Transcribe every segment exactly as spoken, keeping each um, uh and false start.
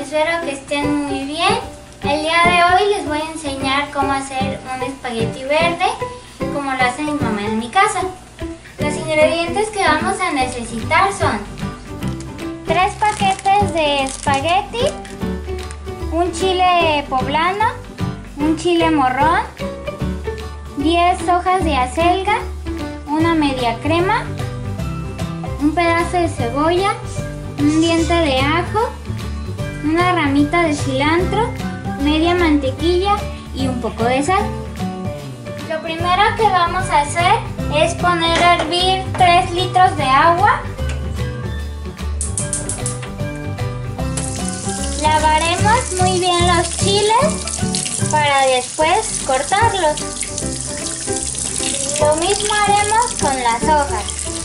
espero que estén muy bien. El día de hoy les voy a enseñar cómo hacer un espagueti verde, como lo hace mi mamá en mi casa. Los ingredientes que vamos a necesitar son tres paquetes de espagueti, un chile poblano, un chile morrón, diez hojas de acelga, una media crema, un pedazo de cebolla, un diente de ajo, una ramita de cilantro, media mantequilla y un poco de sal. Lo primero que vamos a hacer es poner a hervir tres litros de agua. Lavaremos muy bien los chiles para después cortarlos. Lo mismo haremos con las hojas.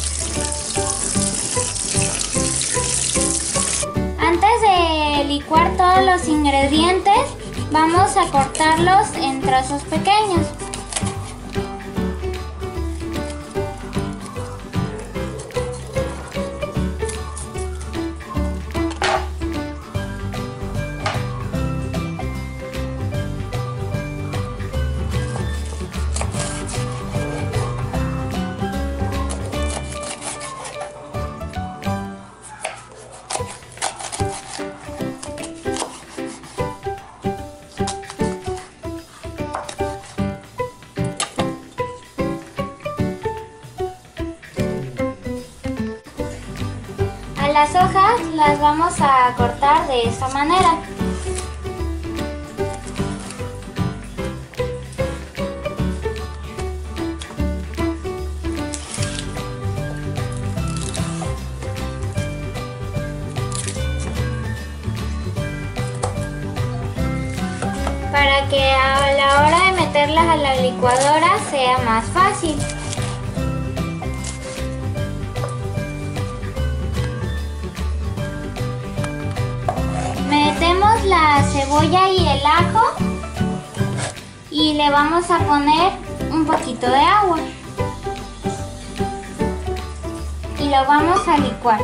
Antes de licuar todos los ingredientes, vamos a cortarlos en trozos pequeños. Las hojas las vamos a cortar de esta manera. Para que a la hora de meterlas a la licuadora sea más fácil. Metemos la cebolla y el ajo y le vamos a poner un poquito de agua y lo vamos a licuar.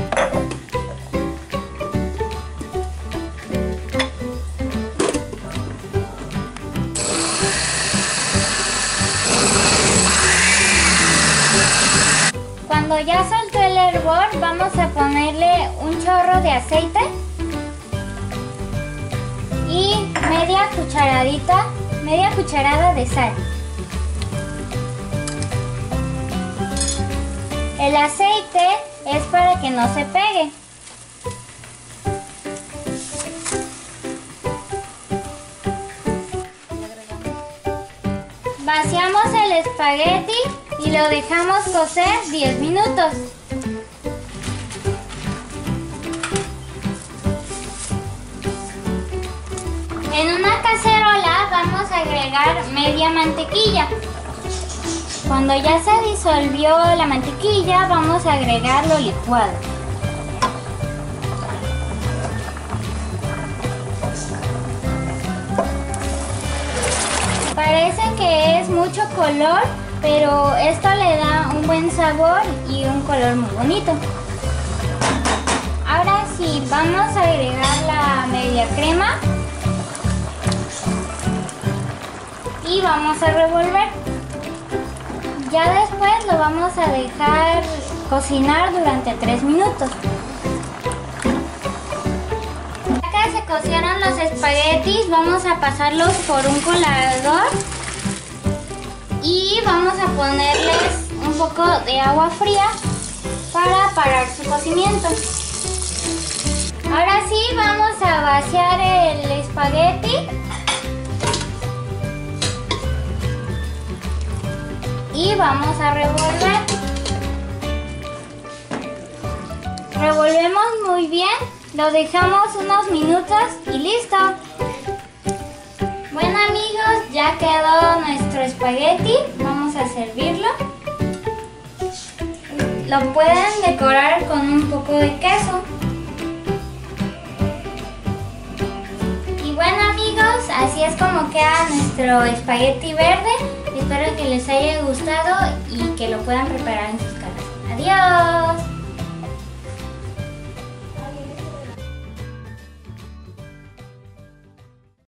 Cuando ya soltó el hervor, vamos a ponerle un chorro de aceite y media cucharadita, media cucharada de sal. El aceite es para que no se pegue. Vaciamos el espagueti y lo dejamos cocer diez minutos. En una cacerola vamos a agregar media mantequilla. Cuando ya se disolvió la mantequilla, vamos a agregar lo licuado. Parece que es mucho color, pero esto le da un buen sabor y un color muy bonito. Ahora sí, vamos a agregar la media crema. Y vamos a revolver. Ya después lo vamos a dejar cocinar durante tres minutos. Ya que se cocieron los espaguetis, vamos a pasarlos por un colador y vamos a ponerles un poco de agua fría para parar su cocimiento. Ahora sí, vamos a vaciar el espagueti y vamos a revolver. Revolvemos muy bien, lo dejamos unos minutos y listo. Bueno amigos, ya quedó nuestro espagueti, vamos a servirlo. Lo pueden decorar con un poco de queso. Y bueno amigos, así es como queda nuestro espagueti verde. Espero que les haya gustado y que lo puedan preparar en sus casas. ¡Adiós!